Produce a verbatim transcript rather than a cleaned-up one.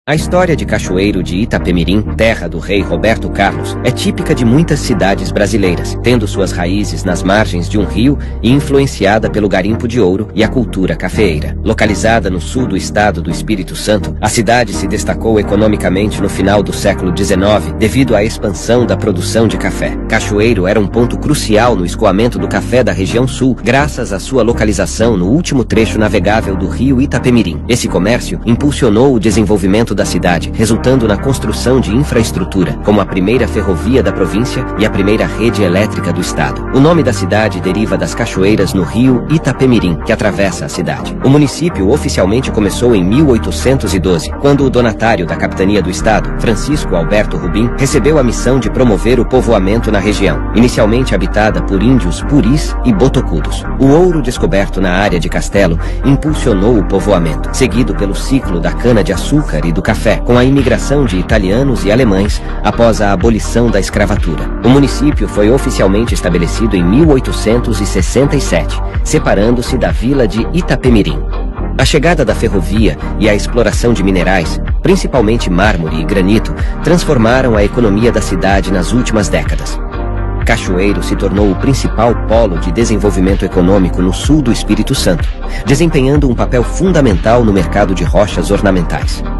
A história de Cachoeiro de Itapemirim, terra do rei Roberto Carlos, é típica de muitas cidades brasileiras, tendo suas raízes nas margens de um rio e influenciada pelo garimpo de ouro e a cultura cafeeira. Localizada no sul do estado do Espírito Santo, a cidade se destacou economicamente no final do século dezenove devido à expansão da produção de café. Cachoeiro era um ponto crucial no escoamento do café da região sul, graças à sua localização no último trecho navegável do rio Itapemirim. Esse comércio impulsionou o desenvolvimento da cidade, resultando na construção de infraestrutura, como a primeira ferrovia da província e a primeira rede elétrica do estado. O nome da cidade deriva das cachoeiras no rio Itapemirim, que atravessa a cidade. O município oficialmente começou em mil oitocentos e doze, quando o donatário da capitania do estado, Francisco Alberto Rubim, recebeu a missão de promover o povoamento na região, inicialmente habitada por índios puris e botocudos. O ouro descoberto na área de Castelo impulsionou o povoamento, seguido pelo ciclo da cana-de-açúcar e do café, com a imigração de italianos e alemães após a abolição da escravatura. O município foi oficialmente estabelecido em mil oitocentos e sessenta e sete, separando-se da vila de Itapemirim. A chegada da ferrovia e a exploração de minerais, principalmente mármore e granito, transformaram a economia da cidade nas últimas décadas. Cachoeiro se tornou o principal polo de desenvolvimento econômico no sul do Espírito Santo, desempenhando um papel fundamental no mercado de rochas ornamentais.